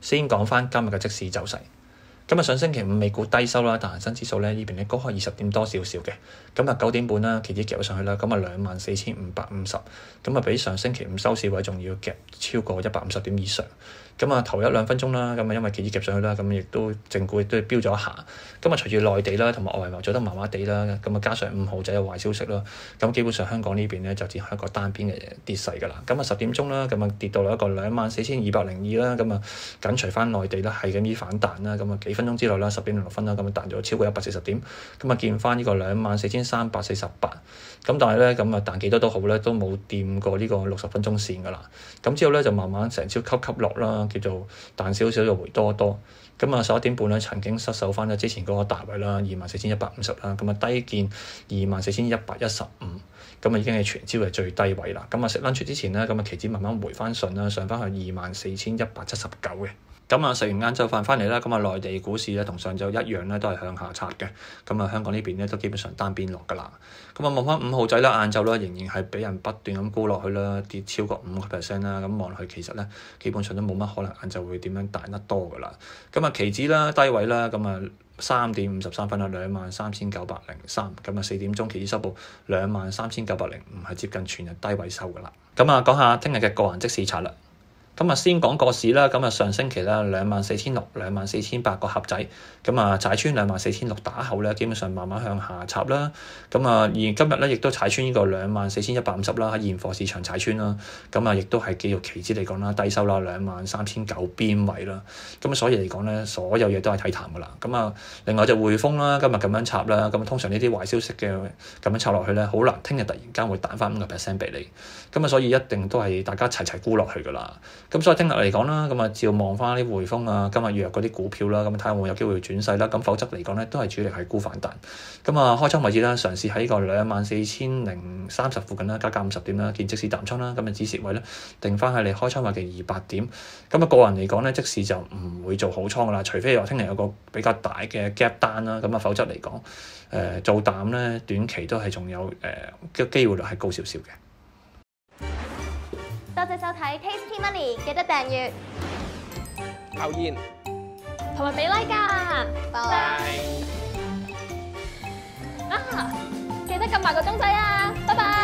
先講翻今日嘅即市走勢。今日上星期五美股低收啦，但恒生指數呢邊咧高開20點多少少嘅，咁啊9點半啦，期指夾咗上去啦，咁啊24,550，咁啊比上星期五收市位仲要夾超過150點以上，咁啊頭1-2分鐘啦，咁啊因為期指夾上去啦，咁亦都正股亦都飆咗一下，咁啊隨住內地啦同埋外圍貿做得麻麻地啦，咁啊加上5號仔嘅壞消息啦，咁基本上香港呢邊咧就展開一個單邊嘅跌勢㗎啦，咁啊10點鐘啦，咁啊跌到一個24,202啦，咁啊緊隨翻內地啦係咁依反彈啦，咁啊幾分鐘之內啦，10點06分啦，咁啊彈咗超過140點，咁啊見翻呢個24,348，咁但係咧咁啊彈幾多都好咧，都冇掂過呢個60分鐘線㗎啦，咁之後咧就慢慢成朝吸落啦，叫做彈少少就回多多，咁啊11點半咧曾經失守翻咗之前嗰個大位啦，24,150啦，咁啊低見24,115，咁啊已經係全朝嘅最低位啦，咁啊食 lunch 之前咧，咁啊期指慢慢回翻順啦，上翻去24,179嘅。咁啊，食完晏晝飯翻嚟啦，咁啊，內地股市咧同上晝一樣咧，都係向下拆嘅。咁啊，香港呢邊咧都基本上單邊落㗎啦。咁啊，望翻5號仔啦，晏晝啦，仍然係俾人不斷咁沽落去啦，跌超過5%啦。咁望落去其實咧，基本上都冇乜可能晏晝會點樣大得多㗎啦。咁啊，期指啦，低位啦，咁啊3點53分啦，23,903。咁啊4點鐘期指收報23,905，係接近全日低位收㗎啦。咁啊，講下聽日嘅個人即市策略。咁啊，先講個市啦。咁啊，上星期啦，24,600、24,800個盒仔，咁啊踩穿24,600打後咧，基本上慢慢向下插啦。咁啊，而今日咧亦都踩穿呢個24,150啦，喺現貨市場踩穿啦。咁啊，亦都係繼續期指嚟講啦，低收啦23,900邊位啦。咁啊，所以嚟講咧，所有嘢都係睇淡㗎啦。咁啊，另外就匯豐啦，今日咁樣插啦。咁通常呢啲壞消息嘅咁樣插落去咧，好難聽日突然間會彈翻5% 俾你。咁啊，所以一定都係大家齊齊沽落去㗎啦。咁所以聽日嚟講啦，咁啊照望翻啲匯豐啊，今日弱嗰啲股票啦，咁睇下會唔會有機會轉勢啦。咁否則嚟講咧，都係主力係沽反彈。咁啊開倉位置啦，嘗試喺個24,030附近啦，加50點啦，見即市淡倉啦。咁啊止蝕位咧，定翻喺你開倉位嘅200點。咁啊個人嚟講咧，即時就唔會做好倉㗎啦，除非話聽日有個比較大嘅 gap 單啦。咁啊否則嚟講，做淡咧短期都係仲有嘅機會率係高少少嘅。 多謝收睇 Tasty Money，記得訂閱、 留言同埋俾 like 㗎，拜拜！啊，記得撳埋個鐘仔啊，拜拜！